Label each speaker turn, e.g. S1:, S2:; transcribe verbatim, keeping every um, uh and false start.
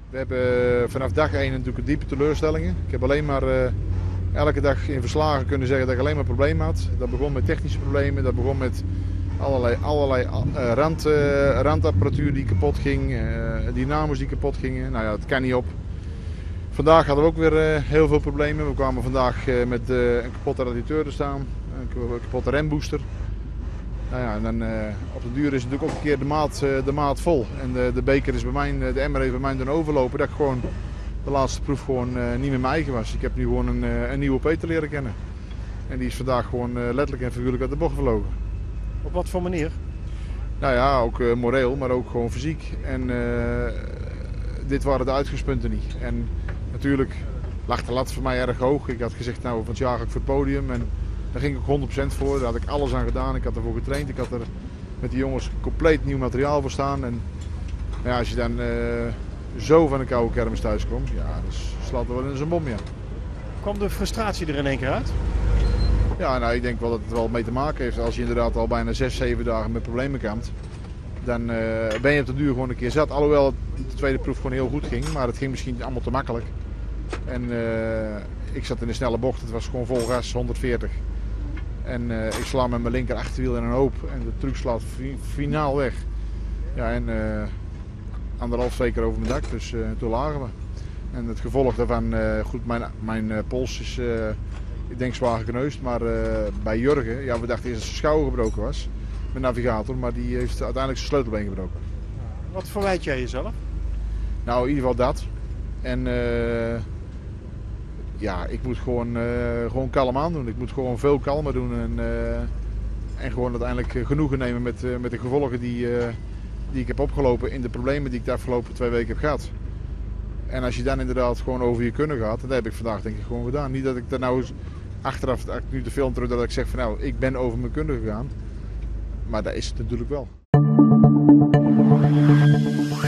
S1: We hebben vanaf dag één natuurlijk diepe teleurstellingen. Ik heb alleen maar uh, elke dag in verslagen kunnen zeggen dat ik alleen maar problemen had. Dat begon met technische problemen, dat begon met allerlei, allerlei uh, rand, uh, randapparatuur die kapot ging, uh, dynamo's die kapot gingen. Nou ja, dat kan niet op. Vandaag hadden we ook weer uh, heel veel problemen. We kwamen vandaag uh, met uh, een kapotte radiateur te staan, een kapotte rembooster. Nou ja, en dan, uh, op de duur is natuurlijk ook een keer de maat, uh, de maat vol. En de, de beker is bij mij, de emmer heeft bij mij doen overlopen. Dat ik gewoon de laatste proef gewoon uh, niet meer mijn eigen was. Ik heb nu gewoon een, uh, een nieuwe Peter leren kennen. En die is vandaag gewoon uh, letterlijk en figuurlijk uit de bocht gevlogen.
S2: Op wat voor manier?
S1: Nou ja, ook uh, moreel, maar ook gewoon fysiek. En uh, dit waren de uitgangspunten niet. En natuurlijk lag de lat voor mij erg hoog. Ik had gezegd, nou, van het jaar ga ik voor het podium. En daar ging ik ook honderd procent voor. Daar had ik alles aan gedaan. Ik had ervoor getraind. Ik had er met die jongens compleet nieuw materiaal voor staan. En ja, als je dan uh, zo van een koude kermis thuis komt, ja, dan slaat er wel in zijn bom, ja.
S2: Kwam de frustratie er in één keer uit?
S1: Ja, nou, ik denk wel dat het wel mee te maken heeft. Als je inderdaad al bijna zes, zeven dagen met problemen kampt, dan uh, ben je op de duur gewoon een keer zat. Alhoewel de tweede proef gewoon heel goed ging, maar het ging misschien allemaal te makkelijk. En uh, ik zat in een snelle bocht, het was gewoon vol gas, honderdveertig. En uh, ik sla met mijn linker achterwiel in een hoop en de truck slaat finaal weg. Ja, en uh, anderhalf, twee keer over mijn dak, dus uh, toen lagen we. En het gevolg daarvan, uh, goed, mijn, mijn uh, pols is, uh, ik denk zwaar gekneusd, maar uh, bij Jurgen, ja, we dachten eerst dat zijn schouder gebroken was, mijn navigator, maar die heeft uiteindelijk zijn sleutelbeen gebroken.
S2: Wat verwijt jij jezelf?
S1: Nou, in ieder geval dat. En uh, ja, ik moet gewoon, uh, gewoon kalm aan doen. Ik moet gewoon veel kalmer doen en, uh, en gewoon uiteindelijk genoegen nemen met, uh, met de gevolgen die, uh, die ik heb opgelopen in de problemen die ik de afgelopen twee weken heb gehad. En als je dan inderdaad gewoon over je kunnen gaat, dat heb ik vandaag denk ik gewoon gedaan. Niet dat ik daar nou achteraf, dat ik nu de film terug, dat ik zeg van nou, ik ben over mijn kunnen gegaan. Maar dat is het natuurlijk wel.